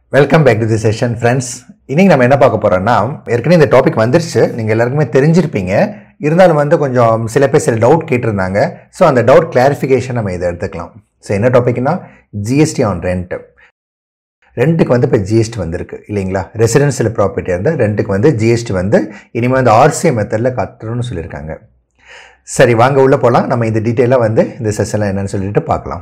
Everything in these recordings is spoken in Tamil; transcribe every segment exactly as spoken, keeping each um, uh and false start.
Welcome back to the session, friends. இன்னைக்கு நம்ம என்ன பார்க்க போறோம்னா, ஏற்கனவே இந்த டாபிக் வந்துருச்சு, நீங்க எல்லாருக்குமே தெரிஞ்சிருப்பீங்க. இருந்தாலும் வந்து கொஞ்சம் சில பேர் சில டவுட் கேட்டிருந்தாங்க. ஸோ அந்த டவுட் கிளாரிஃபிகேஷன் நம்ம இதை எடுத்துக்கலாம். ஸோ என்ன டாபிக்னா ஜிஎஸ்டி ஆன் ரெண்ட். ரெண்ட்டுக்கு வந்து இப்போ ஜிஎஸ்டி வந்திருக்கு இல்லைங்களா? ரெசிடென்சியல் ப்ராப்பர்ட்டி இருந்தால் ரெண்ட்டுக்கு வந்து ஜிஎஸ்டி வந்து இனிமேல் வந்து ஆர்சிஏ மெத்தடில் கட்டணும்னு சொல்லியிருக்காங்க. சரி, வாங்க உள்ளே போகலாம். நம்ம இந்த டீட்டெயிலாக வந்து இந்த செஷனில் என்னன்னு சொல்லிட்டு பார்க்கலாம்.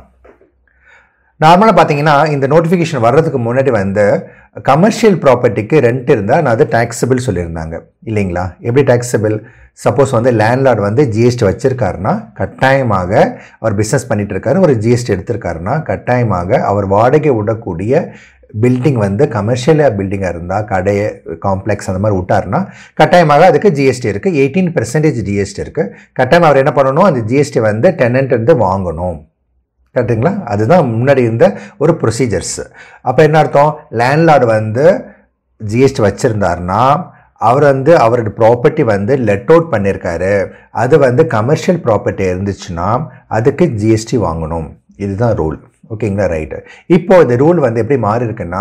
நார்மலாக பார்த்தீங்கன்னா இந்த நோட்டிஃபிகேஷன் வர்றதுக்கு முன்னாடி வந்து கமர்ஷியல் ப்ராப்பர்ட்டிக்கு ரெண்ட் இருந்தால் அது டேக்ஸபிள் சொல்லியிருந்தாங்க இல்லைங்களா? எப்படி டேக்ஸபிள்? சப்போஸ் வந்து லேண்ட்லார்ட் வந்து ஜிஎஸ்டி வச்சுருக்காருன்னா கட்டாயமாக அவர் பிஸ்னஸ் பண்ணிகிட்டு இருக்காரு, ஒரு ஜிஎஸ்டி எடுத்திருக்காருன்னா கட்டாயமாக அவர் வாடகை விடக்கூடிய பில்டிங் வந்து கமர்ஷியலாக பில்டிங்காக இருந்தால் கடை காம்ப்ளெக்ஸ் அந்த மாதிரி விட்டாருன்னா கட்டாயமாக அதுக்கு ஜிஎஸ்டி இருக்குது. எயிட்டீன் பெர்சன்டேஜ் ஜிஎஸ்டி இருக்குது. கட்டாயமாக அவர் என்ன பண்ணணும், அந்த ஜிஎஸ்டி வந்து டெனண்ட் வந்து வாங்கணும். கரெக்டுங்களா? அதுதான் முன்னாடி இருந்த ஒரு ப்ரொசீஜர்ஸ். அப்போ என்ன அர்த்தம்? லேண்ட்லார்டு வந்து ஜிஎஸ்டி வச்சுருந்தாருன்னா அவர் வந்து அவரோட ப்ராப்பர்ட்டி வந்து லெட் அவுட் பண்ணியிருக்காரு, அது வந்து கமர்ஷியல் ப்ராப்பர்ட்டி இருந்துச்சுன்னா அதுக்கு ஜிஎஸ்டி வாங்கணும். இதுதான் ரூல். ஓகேங்களா? ரைட்டு. இப்போ இந்த ரூல் வந்து எப்படி மாறி இருக்குன்னா,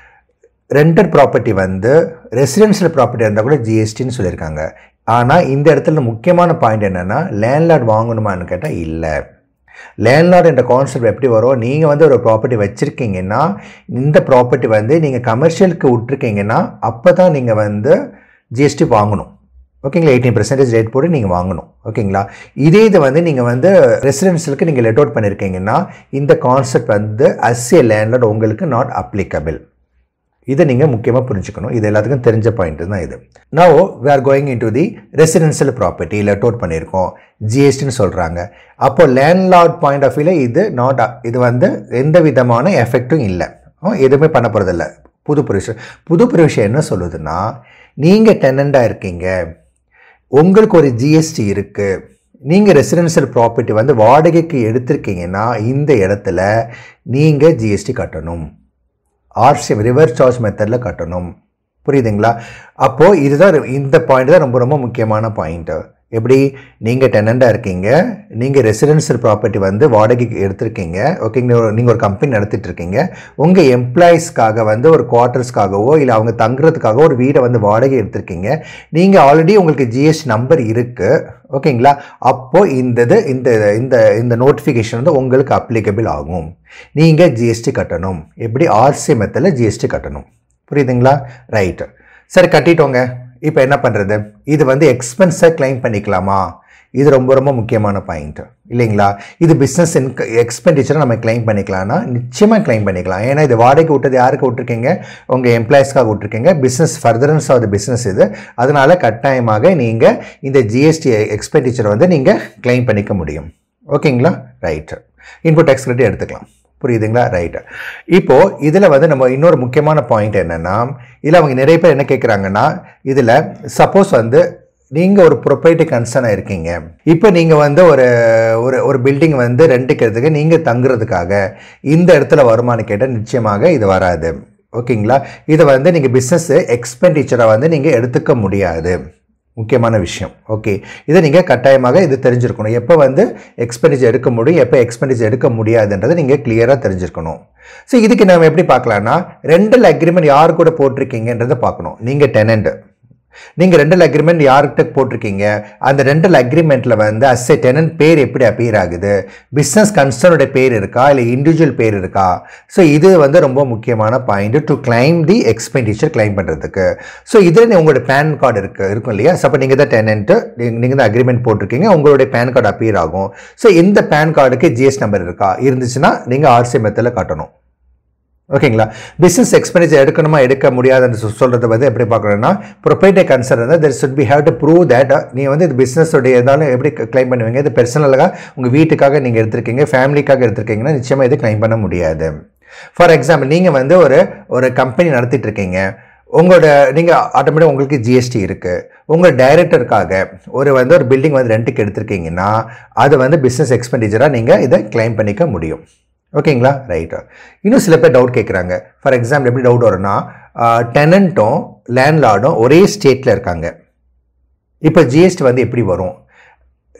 ரெண்டட் ப்ராப்பர்ட்டி வந்து ரெசிடென்ஷியல் ப்ராப்பர்ட்டி இருந்தால் கூட ஜிஎஸ்டின்னு சொல்லியிருக்காங்க. ஆனால் இந்த இடத்துல முக்கியமான பாயிண்ட் என்னென்னா, லேண்ட்லார்ட் வாங்கணுமான்னு கேட்டால் இல்லை. லேண்ட்லார்ட் என்ற கான்செப்ட் எப்படி வரும்? நீங்கள் வந்து ஒரு ப்ராப்பர்ட்டி வச்சுருக்கீங்கன்னா இந்த ப்ராப்பர்ட்டி வந்து நீங்கள் கமர்ஷியலுக்கு விட்டுருக்கீங்கன்னா அப்போ தான் நீங்கள் வந்து ஜிஎஸ்டி வாங்கணும். ஓகேங்களா? எயிட்டீன் பர்சன்டேஜ் ரேட் போட்டு நீங்கள் வாங்கணும். ஓகேங்களா? இதே இது வந்து நீங்கள் வந்து ரெசிடென்ஷியலுக்கு நீங்கள் லெட் அவுட் பண்ணியிருக்கீங்கன்னா இந்த கான்செப்ட் வந்து அஸ் ஏ லேண்ட்லார்ட் உங்களுக்கு நாட் அப்ளிகபிள். இதை நீங்கள் முக்கியமாக புரிஞ்சுக்கணும். இது எல்லாத்துக்கும் தெரிஞ்ச பாயிண்ட் தான் இது. Now we are going in to the residential property let out பண்ணியிருக்கோம், ஜிஎஸ்டின்னு சொல்கிறாங்க. அப்போ லேண்ட்லார்ட் பாயிண்ட் ஆஃப் வியூவில் இது நாட், இது வந்து எந்த விதமான எஃபெக்டும் இல்லை, எதுவுமே பண்ண போகிறதில்ல. புது ப்ரொவிஷன் புது ப்ரொவிஷன் என்ன சொல்லுதுன்னா, நீங்கள் டெனண்டாக இருக்கீங்க, உங்களுக்கு ஒரு ஜிஎஸ்டி இருக்குது, நீங்கள் ரெசிடென்ஷியல் ப்ராப்பர்ட்டி வந்து வாடகைக்கு எடுத்திருக்கீங்கன்னா இந்த இடத்துல நீங்கள் ஜிஎஸ்டி கட்டணும். ஆர்சி ரிவர்ஸ் சார்ஜ் மெத்தடில் கட்டணும். புரியுதுங்களா? அப்போது இதுதான், இந்த பாயிண்ட் தான் ரொம்ப ரொம்ப முக்கியமான பாயிண்ட்டு. எப்படி? நீங்கள் டெனண்டாக இருக்கீங்க, நீங்கள் ரெசிடென்ஷியல் ப்ராப்பர்ட்டி வந்து வாடகைக்கு எடுத்திருக்கீங்க. ஓகேங்க? நீங்கள் ஒரு கம்பெனி நடத்திட்டு இருக்கீங்க. உங்கள் எம்ப்ளாயீஸ்க்காக வந்து ஒரு குவார்ட்டர்ஸ்க்காகவோ இல்லை அவங்க தங்குறதுக்காக ஒரு வீடை வந்து வாடகை எடுத்திருக்கீங்க. நீங்கள் ஆல்ரெடி உங்களுக்கு ஜிஎஸ்டி நம்பர் இருக்குது. ஓகேங்களா? அப்போது இந்த இது இந்த இந்த இந்த நோட்டிஃபிகேஷன் வந்து உங்களுக்கு அப்ளிகபிள் ஆகும். நீங்கள் ஜிஎஸ்டி கட்டணும். எப்படி? ஆர்சி மெத்தடில் ஜிஎஸ்டி கட்டணும். புரியுதுங்களா? ரைட்டு. சரி, கட்டிட்டோங்க. இப்போ என்ன பண்ணுறது? இது வந்து எக்ஸ்பென்ஸை கிளைம் பண்ணிக்கலாமா? இது ரொம்ப ரொம்ப முக்கியமான பாயிண்ட் இல்லைங்களா? இது பிஸ்னஸ் இன்க எக்ஸ்பெண்டிச்சரை நம்ம கிளைம் பண்ணிக்கலாம்னா நிச்சயமாக கிளைம் பண்ணிக்கலாம். ஏன்னா இது வாடகை விட்டது யாருக்கு விட்டுருக்கீங்க? உங்கள் எம்ப்ளாயிஸ்க்காக விட்டுருக்கீங்க. Business furtherance of the business இது. அதனால் கட்டாயமாக நீங்கள் இந்த ஜிஎஸ்டி எக்ஸ்பெண்டிச்சரை வந்து நீங்கள் கிளைம் பண்ணிக்க முடியும். ஓகேங்களா? ரைட்டு. இன்புட் டேக்ஸ் கிரெடிட் எடுத்துக்கலாம். புரியுதுங்களா? ரைட்டு. இப்போது இதில் வந்து நம்ம இன்னொரு முக்கியமான பாயிண்ட் என்னென்னா, இதில் அவங்க நிறைய பேர் என்ன கேட்குறாங்கன்னா, இதில் சப்போஸ் வந்து நீங்கள் ஒரு ப்ரொப்ரைட்டி கன்சர்னாக இருக்கீங்க, இப்போ நீங்கள் வந்து ஒரு ஒரு ஒரு பில்டிங் வந்து ரெண்டுக்கு எடுத்துக்க நீங்கள் தங்குறதுக்காக இந்த இடத்துல வருமானு கேட்டால் நிச்சயமாக இது வராது. ஓகேங்களா? இதை வந்து நீங்கள் பிஸ்னஸ் எக்ஸ்பெண்டிச்சரை வந்து நீங்கள் எடுத்துக்க முடியாது. முக்கியமான விஷயம். ஓகே, இதை நீங்கள் கட்டாயமாக இது தெரிஞ்சிருக்கணும். எப்போ வந்து எக்ஸ்பெண்டிச்சர் எடுக்க முடியும், எப்போ எக்ஸ்பெண்டிச்சர் எடுக்க முடியாதுன்றதை நீங்கள் கிளியராக தெரிஞ்சிருக்கணும். ஸோ இதுக்கு நம்ம எப்படி பார்க்கலான்னா, ரெண்டல் அக்ரிமெண்ட் யார் கூட போட்டிருக்கீங்கன்றதை பார்க்கணும். நீங்கள் டெனண்ட், நீங்கள் ரெண்டல் அக்ரிமெண்ட் யார்கிட்ட போட்டிருக்கீங்க, அந்த ரெண்டல் அக்ரிமெண்ட்டில் வந்து அஸ் ஏ டெனண்ட் பேர் எப்படி அப்பியர் ஆகுது, பிஸ்னஸ் கன்சர்னுடைய பேர் இருக்கா இல்லை இண்டிவிஜுவல் பேர் இருக்கா? ஸோ இது வந்து ரொம்ப முக்கியமான point to claim the expenditure claim பண்ணுறதுக்கு. ஸோ இதில் உங்களோட பேன் கார்டு இருக்குது இருக்கும் இல்லையா? சப்போ நீங்கள் தான் டெனண்ட்டு, நீங்கள் தான் அக்ரிமெண்ட் போட்டிருக்கீங்க, உங்களுடைய பேன் கார்டு அப்பியர் ஆகும். ஸோ இந்த பேன் கார்டுக்கு ஜிஎஸ்டி நம்பர் இருக்கா? இருந்துச்சுன்னா நீங்கள் ஆர்சி மெத்தடில் காட்டணும். ஓகேங்களா? பிஸ்னஸ் எக்ஸ்பெண்டிச்சர் எடுக்கணுமா எடுக்க முடியாதுன்னு சொல்கிறத வந்து எப்படி பார்க்கணும்னா, ப்ரொப்ரைட்டி கன்சர்ன் இருந்தால் there should be have to prove that நீங்கள் வந்து இது பிஸ்னஸோடைய இருந்தாலும் எப்படி கிளைம் பண்ணுவீங்க? இது பர்சனலாக உங்கள் வீட்டுக்காக நீங்கள் எடுத்திருக்கீங்க, ஃபேமிலிக்காக எடுத்திருக்கீங்கன்னா நிச்சயமாக இது கிளைம் பண்ண முடியாது. ஃபார் எக்ஸாம்பிள், நீங்கள் வந்து ஒரு ஒரு கம்பெனி நடத்திட்டு இருக்கீங்க, உங்களோட நீங்கள் ஆட்டோமேட்டிக் உங்களுக்கு ஜிஎஸ்டி இருக்குது. உங்கள் டைரக்டருக்காக ஒரு வந்து ஒரு பில்டிங் வந்து ரெண்ட்டுக்கு எடுத்திருக்கீங்கன்னா அது வந்து பிஸ்னஸ் எக்ஸ்பெண்டிச்சராக நீங்கள் இதை கிளைம் பண்ணிக்க முடியும். ஓகேங்களா? ரைட்டா. இன்னும் சில பேர் டவுட் கேட்குறாங்க. ஃபார் எக்ஸாம்பிள் எப்படி டவுட் வரும்னா, டெனண்ட்டும் லேண்ட்லார்டும் ஒரே ஸ்டேட்டில் இருக்காங்க, இப்போ ஜிஎஸ்டி வந்து எப்படி வரும்?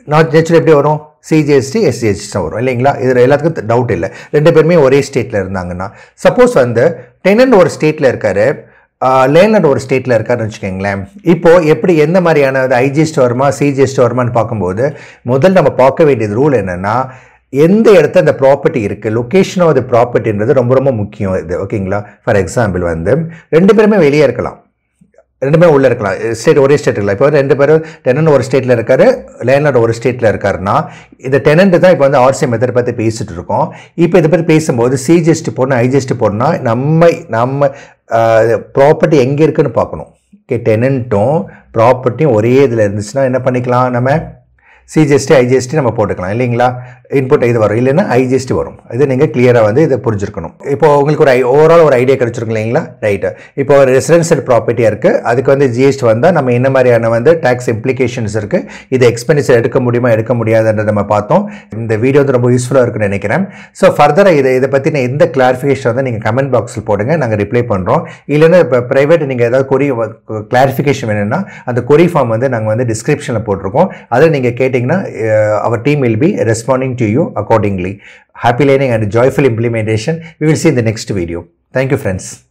நாட் நேச்சுரல் எப்படி வரும்? சிஜிஎஸ்டி எஸ்ஜிஎஸ்டி தான் வரும் இல்லைங்களா? இதில் எல்லாத்துக்கும் டவுட் இல்லை. ரெண்டு பேருமே ஒரே ஸ்டேட்டில் இருந்தாங்கன்னா. சப்போஸ் வந்து டெனன்ட் ஒரு ஸ்டேட்டில் இருக்காரு, லேண்ட்லார்ட் ஒரு ஸ்டேட்டில் இருக்காருன்னு வச்சுக்கோங்களேன். இப்போது எப்படி எந்த மாதிரியான ஐஜிஎஸ்டி வருமா சிஜிஎஸ்டி வருமானு பார்க்கும்போது முதல் நம்ம பார்க்க வேண்டியது ரூல் என்னென்னா, எந்த இடத்துல அந்த ப்ராப்பர்ட்டி இருக்குது, லொக்கேஷன் ஆஃப் த ப்ராப்பர்ட்டின்றது ரொம்ப ரொம்ப முக்கியம் இது. ஓகேங்களா? ஃபார் எக்ஸாம்பிள் வந்து ரெண்டு பேருமே வெளியே இருக்கலாம், ரெண்டு பேரும் உள்ளே இருக்கலாம், ஸ்டேட் ஒரே ஸ்டேட் இருக்கலாம். இப்போ ரெண்டு பேரும் டெனன்ட் ஒரு ஸ்டேட்டில் இருக்காரு, லேண்ட்லார்ட் ஒரு ஸ்டேட்டில் இருக்காருன்னா இந்த டெனன்ட் தான் இப்போ வந்து ஆர்சி மெத்தட் பற்றி பேசிகிட்டு இருக்கோம். இப்போ இதை பற்றி பேசும்போது சிஜிஎஸ்டி போடணும் ஐஜிஎஸ்டி போடணும்னா நம்ம நம்ம ப்ராப்பர்ட்டி எங்கே இருக்குன்னு பார்க்கணும். ஓகே, டெனன்ட்டும் ப்ராப்பர்ட்டியும் ஒரே இதில் இருந்துச்சுன்னா என்ன பண்ணிக்கலாம், நம்ம சிஜிஎஸ்டி ஐஜிஎஸ்டி நம்ம போட்டுக்கலாம் இல்லைங்களா? இன்புட் இது வரும், இல்லைன்னா ஐஜிஎஸ்டி வரும். இது நீங்கள் கிளியராக வந்து இதை புரிஞ்சிருக்கணும். இப்போ உங்களுக்கு ஒரு ஓவரால் ஒரு ஐடியா கிடைச்சிருக்கும் இல்லைங்களா? ரைட்டு. இப்போ ஒரு ரெசிடென்ஷியல் ப்ராப்பர்ட்டியாக இருக்குது, அதுக்கு வந்து ஜிஎஸ்டி வந்தால் நம்ம என்ன மாதிரியான வந்து டேக்ஸ் இம்ப்ளிகேஷன்ஸ் இருக்குது, இதை எக்ஸ்பெண்டிச்சர் எடுக்க முடியுமா எடுக்க முடியாதுன்றதை நம்ம பார்த்தோம். இந்த வீடியோ வந்து ரொம்ப யூஸ்ஃபுல்லாக இருக்குன்னு நினைக்கிறேன். ஸோ ஃபர்தராக இதை இதை பற்றின எந்த கிளாரிஃபிகேஷன் வந்து நீங்கள் கமெண்ட் பாக்ஸில் போடுங்க, நாங்கள் ரிப்ளை பண்ணுறோம். இல்லைன்னா இப்போ ப்ரைவேட் நீங்கள் ஏதாவது கொரி கிளாரிஃபிகேஷன் வேணும்னா அந்த கொரி ஃபார்ம் வந்து நாங்கள் வந்து டிஸ்கிரிப்ஷனில் போட்டிருக்கோம். அதை நீங்கள் கேட்டிங்கன்னா our team will be responding to you accordingly. Happy learning and joyful implementation. We will see in the next video. Thank you, friends.